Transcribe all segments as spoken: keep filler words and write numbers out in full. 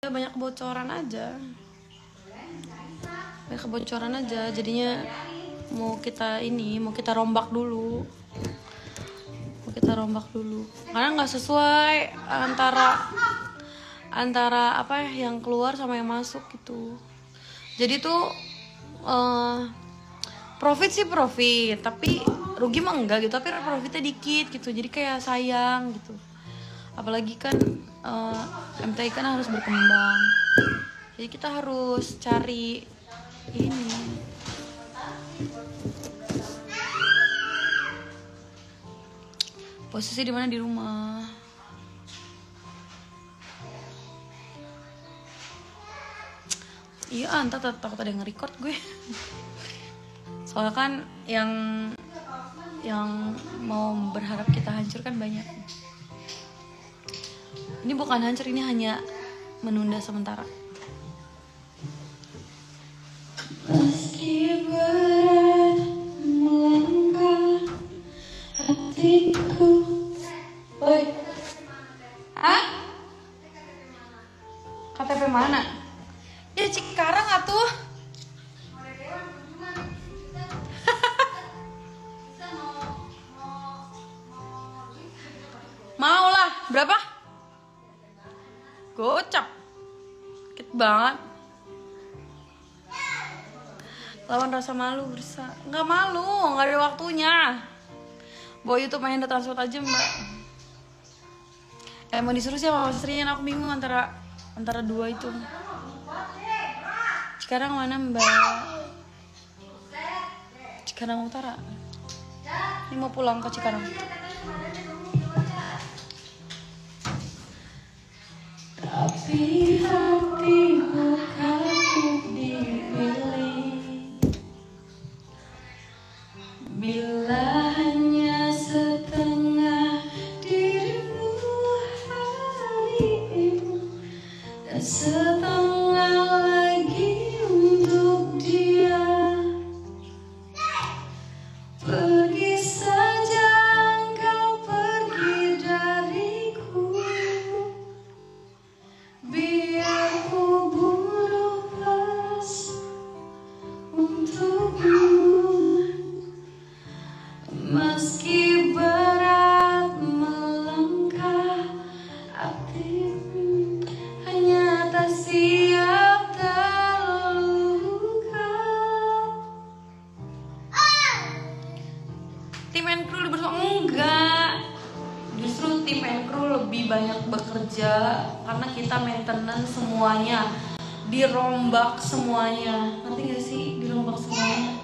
banyak kebocoran aja. Banyak kebocoran aja, jadinya mau kita ini, mau kita rombak dulu. Mau kita rombak dulu. Karena nggak sesuai antara antara apa yang keluar sama yang masuk gitu. Jadi tuh uh, profit sih profit, tapi rugi mah enggak gitu, tapi profitnya dikit gitu. Jadi kayak sayang gitu. Apalagi kan uh, M T I kan harus berkembang. Jadi kita harus cari ini. Posisi di mana di rumah. Iya, entah takut ada yang nge-record gue. Soalnya kan yang yang mau berharap kita hancur kan banyak. Ini bukan hancur, ini hanya menunda sementara. Meski berat melangkah hatiku. Oi. Hah? K T P mana? Ya Cikarang atuh. Mau lah, berapa? Gocap. Sakit banget. Lawan rasa malu bersa. Nggak malu, nggak ada waktunya. Bawa YouTube main data transport aja mbak. Eh mau disuruh sih sama istrinya, aku bingung antara antara dua itu. Cikarang mana mbak? Cikarang Utara. Ini mau pulang ke Cikarang. Tapi hatiku kapuk dipilih. Bila hanya setengah dirimu hari ini dan setengah lagi untuk dia. Pergi saja engkau pergi dariku. Biar ku bunuh pas untukmu. Meski berat melangkah hatimu, hanya tak siap terluka. Tim and crew lebih bersama enggak. Justru tim and crew lebih banyak bekerja karena kita maintenance semuanya, dirombak semuanya. Ngerti gak sih dirombak semuanya?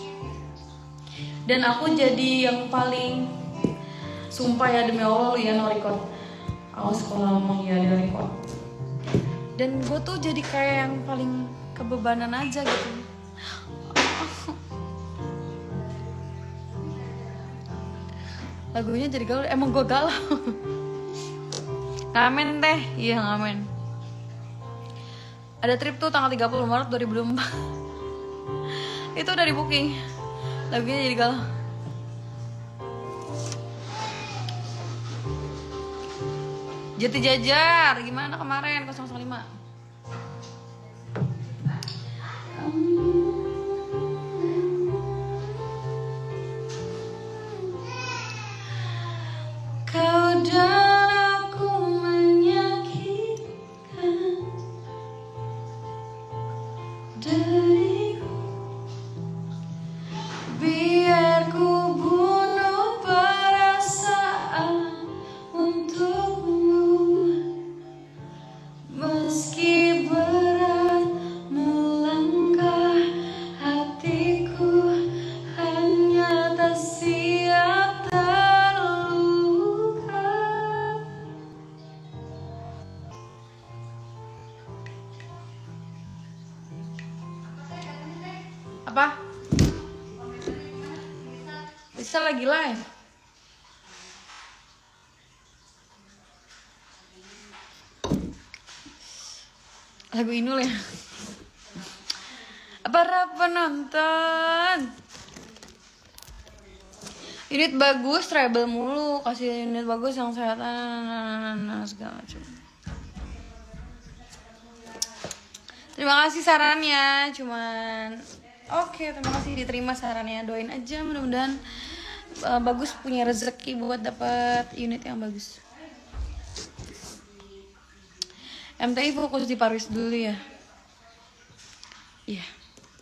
Dan aku jadi yang paling, sumpah ya demi Allah ya no record. Awas kalau ngomong ya no record. Dan gue tuh jadi kayak yang paling kebebanan aja gitu. Lagunya jadi galau, emang gue galau. Ngamen teh, iya ngamen. Ada trip tuh tanggal tiga puluh Maret dua ribu dua puluh empat. Itu udah di booking. Lagunya jadi galau. Jati Jajar, gimana kemarin nol nol lima? Kau dan aku menyakitkan diriku. Biar ku bunuh perasaan untukmu. Meski berat melangkah hatiku, hanya tak siap terluka. Apa? Bisa lagi live. Lagu Inul ya. Para penonton. Unit bagus, treble mulu. Kasih unit bagus yang sehat, segala macam. Terima kasih sarannya, cuman oke, terima kasih diterima sarannya. Doain aja mudah-mudahan uh, bagus punya rezeki buat dapat unit yang bagus. M T I fokus di Paris dulu ya. Iya. Yeah.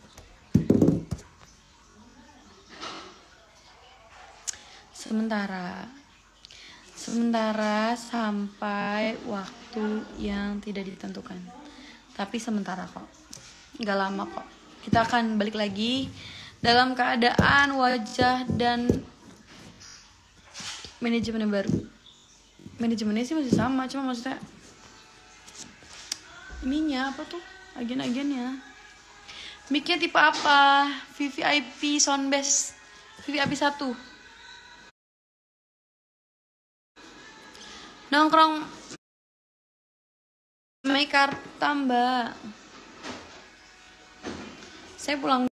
Sementara Sementara sampai waktu yang tidak ditentukan. Tapi sementara kok. Gak lama kok. Kita akan balik lagi dalam keadaan wajah dan manajemen yang baru. Manajemennya sih masih sama, cuma maksudnya ininya apa tuh? Agen-agennya. Mic-nya tipe apa? V V I P Soundbass V V I P satu. Nongkrong Meikarta, Mbak. Saya pulang